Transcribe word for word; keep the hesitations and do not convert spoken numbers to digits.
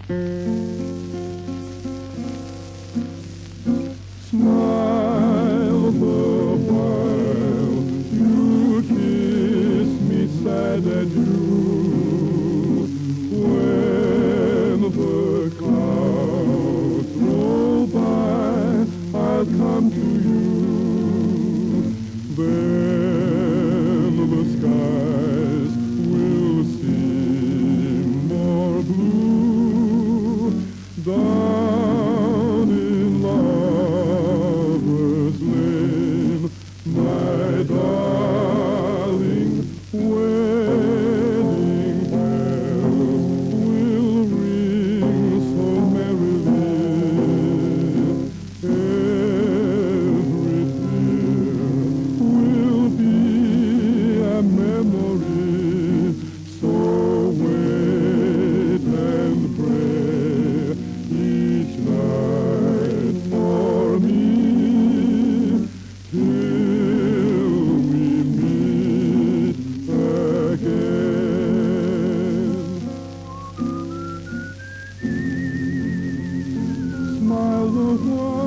Smile the while you kiss me sad adieu. When the clouds roll by, I'll come to you. Then the skies will seem more blue. Down in Lover's Lane, my darling, wedding bells will ring so merrily. Every tear will be a memory. So wait and pray each night for me, till we meet again. Smile the while